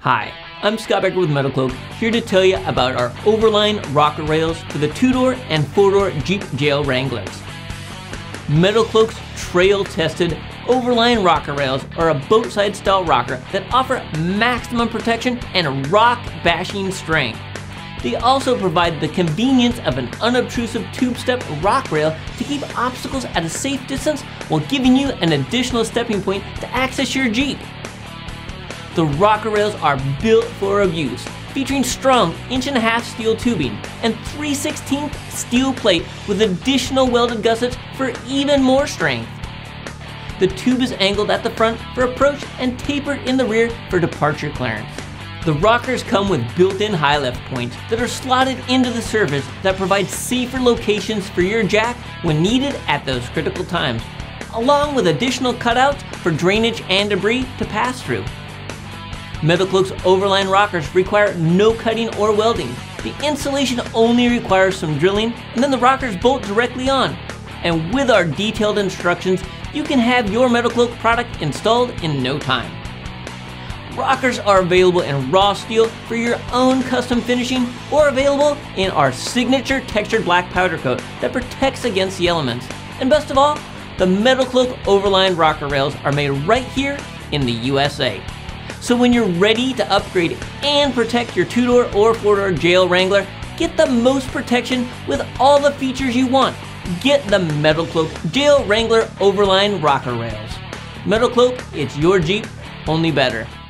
Hi, I'm Scott Becker with Metal Cloak, here to tell you about our Overline rocker rails for the 2-door and 4-door Jeep GL Wranglers. Metal Cloak's trail-tested Overline rocker rails are a boatside style rocker that offer maximum protection and rock-bashing strength. They also provide the convenience of an unobtrusive tube step rock rail to keep obstacles at a safe distance while giving you an additional stepping point to access your Jeep. The rocker rails are built for abuse, featuring strong 1.5" steel tubing and 3/16 steel plate with additional welded gussets for even more strength. The tube is angled at the front for approach and tapered in the rear for departure clearance. The rockers come with built-in high lift points that are slotted into the surface that provide safer locations for your jack when needed at those critical times, along with additional cutouts for drainage and debris to pass through. Metal Cloak's Overline rockers require no cutting or welding. The installation only requires some drilling, and then the rockers bolt directly on. And with our detailed instructions, you can have your Metal Cloak product installed in no time. Rockers are available in raw steel for your own custom finishing, or available in our signature textured black powder coat that protects against the elements. And best of all, the Metal Cloak Overline rocker rails are made right here in the USA. So when you're ready to upgrade and protect your 2-door or 4-door GL Wrangler, get the most protection with all the features you want. Get the Metal Cloak GL Wrangler Overline rocker rails. Metal Cloak, it's your Jeep, only better.